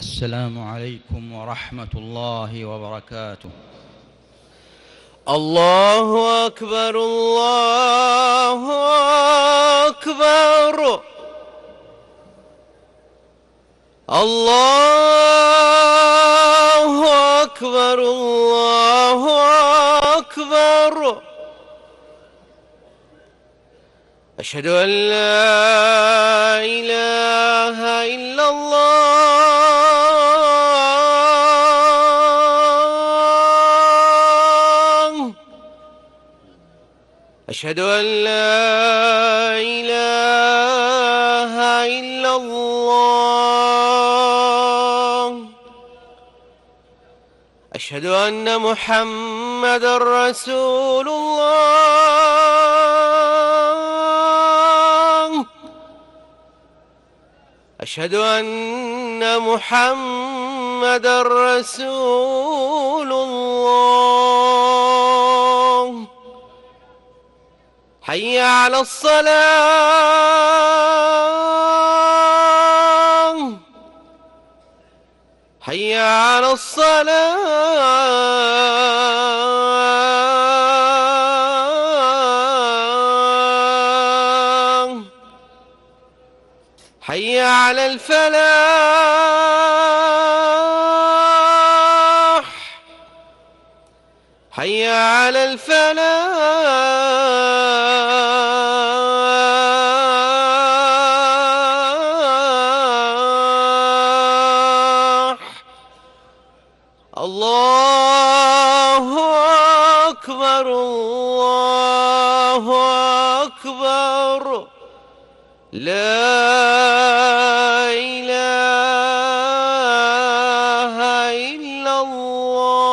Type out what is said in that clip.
السلام عليكم ورحمة الله وبركاته. الله أكبر الله أكبر الله أكبر الله أكبر. أشهد أن لا إله إلا الله. أشهد أن لا إله إلا الله. أشهد أن محمد رسول الله. أشهد أن محمد رسول الله. حي على الصلاة. حي على الصلاة. حي على الفلاح. حي على الفلاح. الله أكبر الله أكبر. لا إله إلا الله.